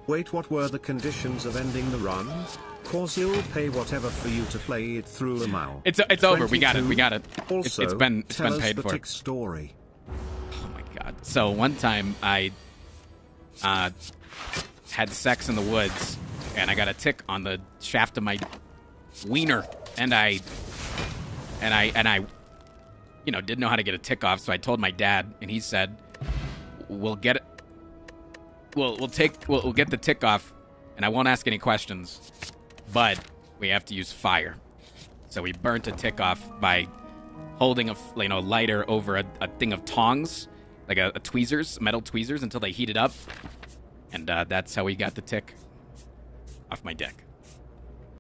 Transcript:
Wait, what were the conditions of ending the run? Cause you'll pay whatever for you to play it through the mouth. It's over. We got it. We got it. Also, it's been tell paid us the for. tick story. Oh my god. So one time I had sex in the woods and I got a tick on the shaft of my wiener and I didn't know how to get a tick off, so I told my dad and he said, "We'll get it. We'll get the tick off and I won't ask any questions, but we have to use fire." So we burnt a tick off by holding a lighter over a thing of tongs, like a tweezers, metal tweezers, until they heated up, and that's how we got the tick off my dick.